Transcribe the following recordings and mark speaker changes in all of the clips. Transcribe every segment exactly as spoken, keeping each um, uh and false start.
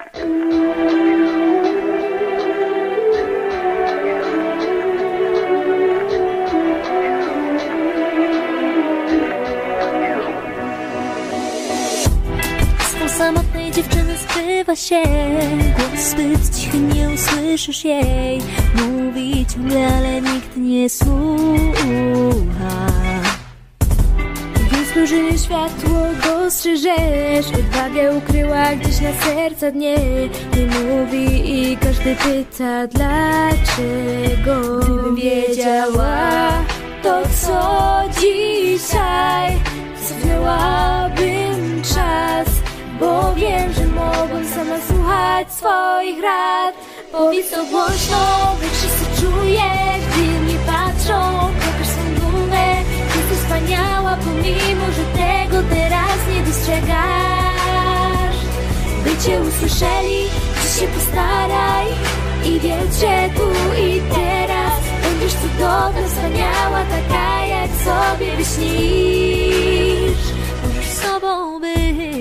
Speaker 1: Samotnej dziewczyny skrywa się, głos zbyt cichy, nie usłyszysz jej. Mówi ciągle, ale nikt nie słucha. Więc spojrzenie światło dostrzeżesz, odwagę ukryła gdzieś na serca dnie. Nie mówi i każdy pyta dlaczego. Gdybym wiedziała to co dzisiaj, cofnęłabym czas. Bo wiem, że mogłem sama słuchać swoich rad. Powiedz to głośno, by wszyscy czujesz. Gdy mnie patrzą, pokaż swą dumę. Jesteś wspaniała, pomimo że tego teraz nie dostrzegasz. By cię usłyszeli, dziś się postaraj i wiedz, że tu i teraz będziesz cudowna, wspaniała, taka jak sobie wyśnisz. Możesz sobą być.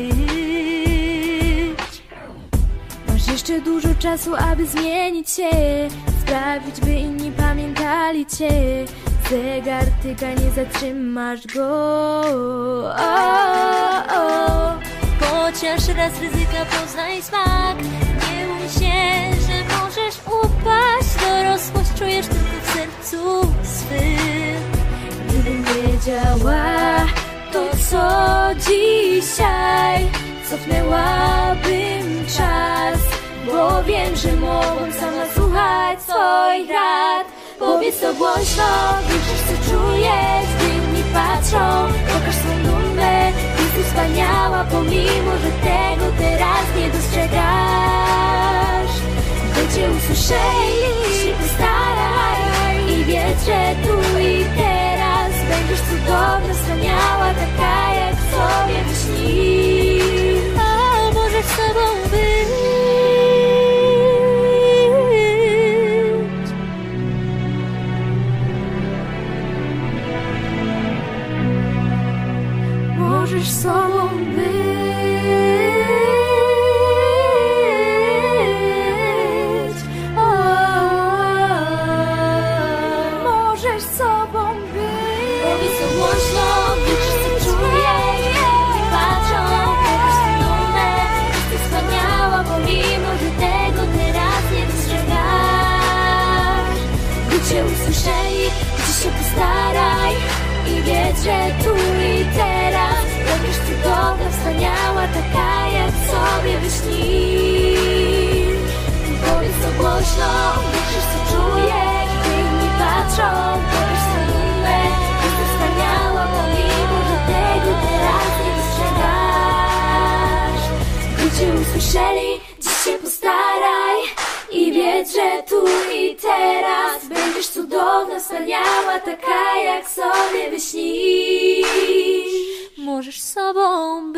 Speaker 1: Jeszcze dużo czasu, aby zmienić się, sprawić, by inni pamiętali cię. Zegar tyka, nie zatrzymasz go. O, o. Chociaż raz ryzyka poznaj smak. Nie bój się, że możesz upaść. Dorosłość czujesz tylko w sercu swym. Gdybym wiedziała to co dzisiaj, cofnęłabym czas. Bo wiem, że mogłem sama słuchać swoich rad. Powiedz to głośno, wiesz co czujesz. Gdy inni patrzą, pokaż swą dumę. Jesteś wspaniała, pomimo że tego teraz nie dostrzegasz. By cię usłyszeli, się postaraj i wiedz, że tu i teraz będziesz cudowna, wspaniała, taka jak sobie wyśnisz. A możesz sobą być. Możesz sobą być. O, możesz sobą być. Powiedz to głośno, wiesz co czujesz. Nie patrzą, pokaż swą dumę. Jesteś wspaniała, pomimo że tego teraz nie dostrzegasz. By cię usłyszeli, dziś się postaraj i wiedz, że tu i teraz będziesz cudowna, wspaniała, taka jak sobie wyśnisz. Powiedz to głośno, wiesz co czujesz. Gdy inni patrzą, pokaż swą dumę. Jesteś wspaniała, pomimo że tego teraz nie dostrzegasz. By cię usłyszeli, dziś się postaraj i wiedz, że tu i teraz będziesz cudowna, wspaniała, taka jak sobie wyśnisz. Możesz sobą być.